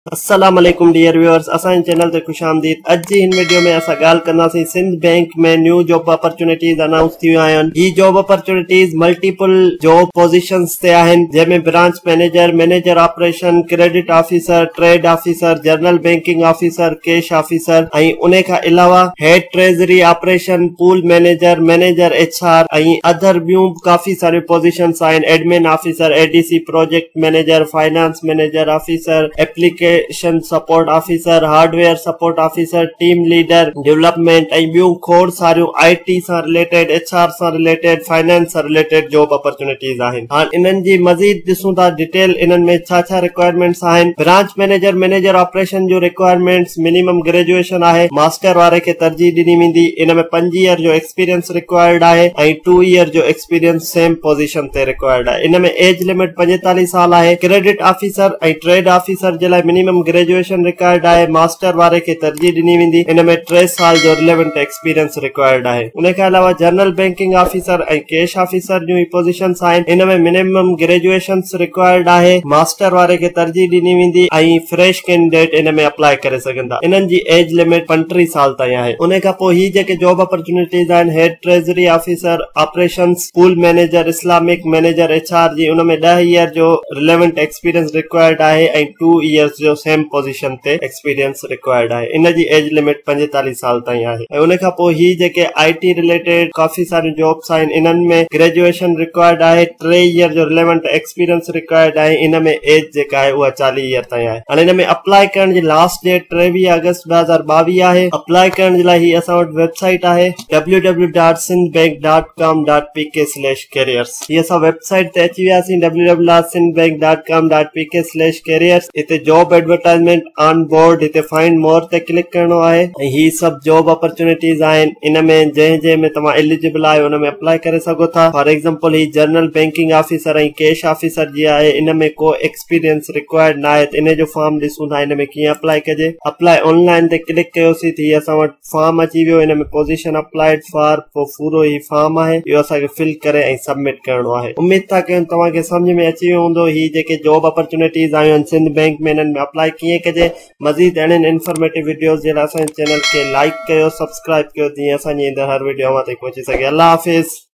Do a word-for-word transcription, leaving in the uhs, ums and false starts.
अस्सलाम वालेकुम dear viewers, असांजे चैनल ते खुशामदीद। अज जी हिन वीडियो में असां ॻाल्हि कंदासीं सिंध बैंक में न्यू जॉब अपॉर्चुनिटीज़ अनाउंस थी वियूं आहिनि। ही job opportunities multiple job positions ते आहिनि, जंहिंमें branch manager, manager operation, credit officer, trade officer, general banking officer, cash officer ऐं उन खां अलावा head treasury operation, pool manager, manager H R ऐं अदर ॿियूं काफ़ी सारियूं पोजीशंस आहिनि। Admin officer, ADC, project manager, finance manager officer, application support officer, hardware support officer, team leader, development ऐं ॿियूं खोड़ सारियूं आईटी सां रिलेटेड, एचआर सां रिलेटेड, फाइनेंस सां रिलेटेड जॉब अपॉर्चुनिटीज़ आहिनि। हाणे इन्हनि जी मज़ीद ॾिसूं था डिटेल इन्हनि में छा छा रिक्वायरमेंट्स आहिनि। ब्रांच मैनेजर, मैनेजर ऑपरेशन जो रिक्वायरमेंट्स मिनिमम ग्रेजुएशन आहे। मास्टर वारे खे तरजीह ॾिनी वेंदी। इन में पंज ईयर जो एक्सपीरियंस रिक्वायर्ड आहे ऐं टू ईयर जो एक्सपीरियंस सेम पोजीशन ते रिक्वायर्ड आहे। इन में एज लिमिट पंजेतालीह साल आहे। क्रेडिट ऑफिसर ऐं ट्रेड ऑफिसर जे लाइ मिनिमम ग्रेजुएशन रिक्वायर्ड आहे। मास्टर वारे खे तरजीह ॾिनी वेंदी। इन में टे साल जो रिलेवेंट एक्सपीरियंस रिक्वायर्ड आहे। उन खां अलावा जनरल बैंकिंग ऑफिसर ऐं कैश ऑफिसर जूं पोजीशंस आहिनि। इन में मिनिमम ग्रेजुएशन रिक्वायर्ड आहे। मास्टर वारे खे तरजीह ॾिनी वेंदी ऐं फ्रेश कैंडिडेट इन में अप्लाई करे सघंदा। इन्हनि जी एज लिमिट पंटीह साल ताईं आहे। उन खां पोइ ही जेके जॉब अपॉर्चुनिटीज़ आहिनि, head treasury officer operations, pool manager, Islamic manager HR जी, उन में ॾह ईयर जो रिलेवेंट एक्सपीरियंस रिक्वायर्ड आहे ऐं टू ईयर्स जो सेम पोजीशन ते एक्सपीरियंस रिक्वायर्ड आहे। इन जी एज लिमिट पंजेतालीह साल ताईं आहे। ऐं उन खां पोइ ही जेके आईटी रिलेटेड काफ़ी सारियूं जॉब्स आहिनि, इन्हनि में ग्रेजुएशन रिक्वायर्ड आहे। टे ईयर जो रिलेवेंट एक्सपीरियंस रिक्वायर्ड आहे। इन में एज जेका आहे उहा चालीह ईयर ताईं आहे। हाणे इन में अप्लाई करण जी लास्ट डेट टेवीह अगस्त ॿ हज़ार ॿावीह आहे। अप्लाई करण जे लाइ ही असां वटि वेबसाइट आहे W W W dot Sindh bank dot com dot P K slash careers. ही असां वेबसाइट ते अची वियासीं W W W dot Sindh bank dot com dot P K slash careers. हिते जॉब एडवर्टाइजमेंट ऑन बोर्ड, हिते फाइंड मोर ते click करणो आहे ऐं ही सभु जॉब अपॉर्चुनिटीज़ आहिनि। इन में जंहिं जंहिं में तव्हां एलिजिबल आहियो उन में अप्लाई करे सघो था। फॉर एग्जांपल ही जनरल बैंकिंग ऑफिसर ऐं कैश ऑफिसर जी आहे। इन में को एक्सपीरियंस रिक्वायर्ड न आहे। इन जो फॉर्म ॾिसूं था इन में कीअं अप्लाई कजे। अप्लाई ऑनलाइन ते क्लिक कयोसीं त असां वटि फॉर्म अची वियो। इन में पोजीशन अप्लाइड फॉर पोइ पूरो ही फॉर्म आहे, इहो असांखे फिल करे ऐं सबमिट करणो आहे। उमेद था कयूं तव्हांखे सम्झ में अची वियो हूंदो ही जेके जॉब अपॉर्चुनिटीज़ आयूं आहिनि सिंध बैंक में, इन्हनि में अप्लाई कीअं कजे। मज़ीद अहिड़नि इंफॉर्मेटिव वीडियोस जे लाइ असांजे चैनल खे लाइक कयो, सब्सक्राइब कयो, जीअं असांजी ईंदड़ हर वीडियो अव्हां ताईं पहुची सघे। अल्लाह हाफ़िज़।